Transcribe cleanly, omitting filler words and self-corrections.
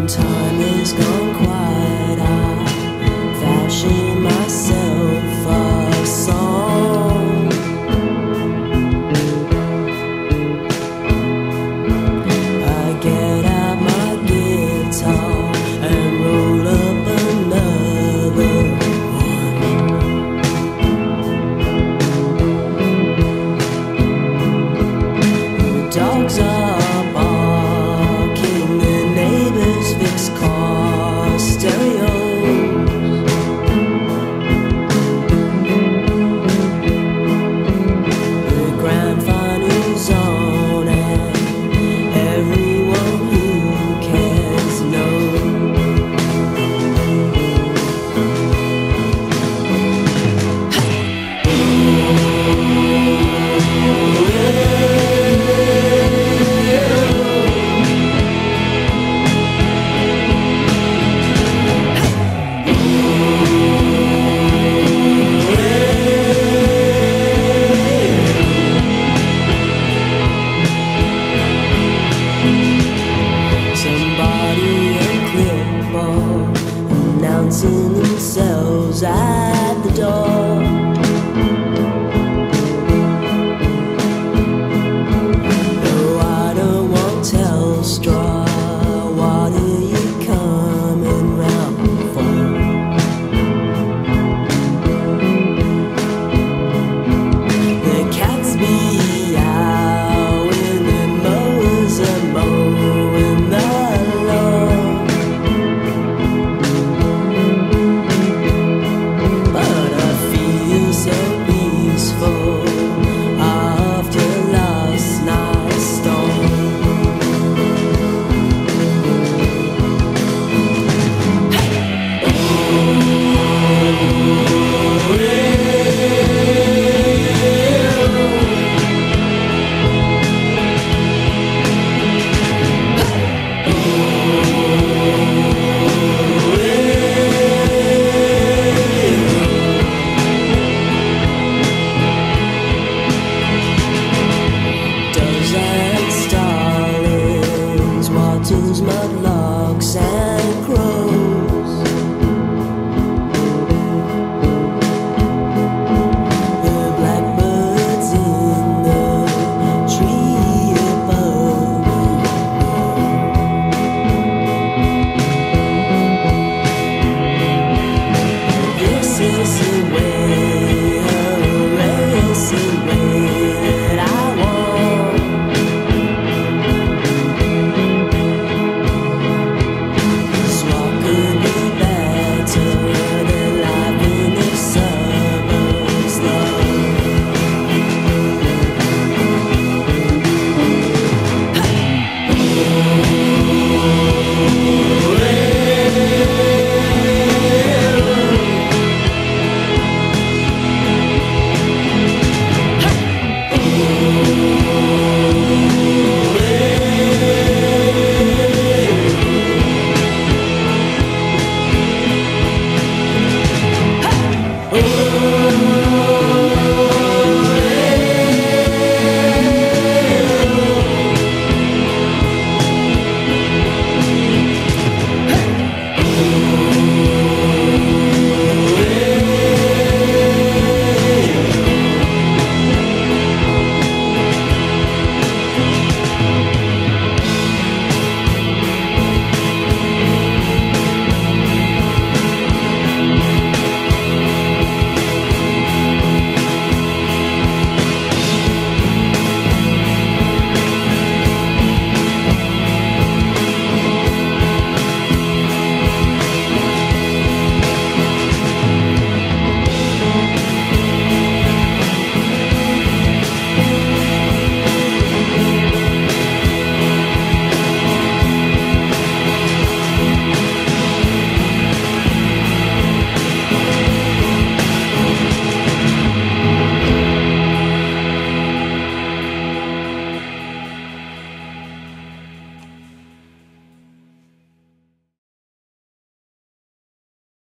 time is gone quiet, I fashion myself a song. I get out my guitar and roll up another one. The dogs are barking, the neighbors fix car stereos. The grand final's on and everyone who cares knows. Somebody in clipboard announcing themselves at the door. No, I don't want Telstra. What are you coming round for? The cats meowing, the mowers are mowing the lawn. But I feel so peaceful after last night's storm. Does that starlings, waters, mud,